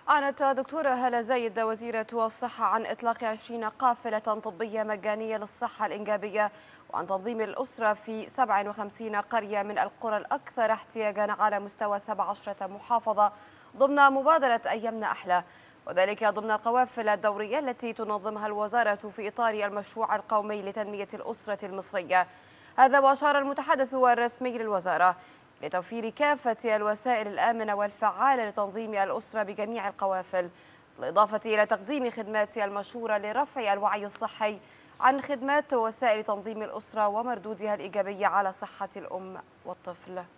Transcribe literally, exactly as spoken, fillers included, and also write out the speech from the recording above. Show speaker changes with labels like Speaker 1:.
Speaker 1: أعلنت دكتورة هالة زايد وزيرة الصحة عن إطلاق عشرين قافلة طبية مجانية للصحة الإنجابية وعن تنظيم الأسرة في سبع وخمسين قرية من القرى الأكثر احتياجا على مستوى سبع عشرة محافظة ضمن مبادرة أيامنا أحلى، وذلك ضمن القوافل الدورية التي تنظمها الوزارة في إطار المشروع القومي لتنمية الأسرة المصرية. هذا وأشار المتحدث الرسمي للوزارة لتوفير كافة الوسائل الآمنة والفعالة لتنظيم الأسرة بجميع القوافل، بالإضافة إلى تقديم خدمات المشورة لرفع الوعي الصحي عن خدمات ووسائل تنظيم الأسرة ومردودها الإيجابي على صحة الأم والطفل.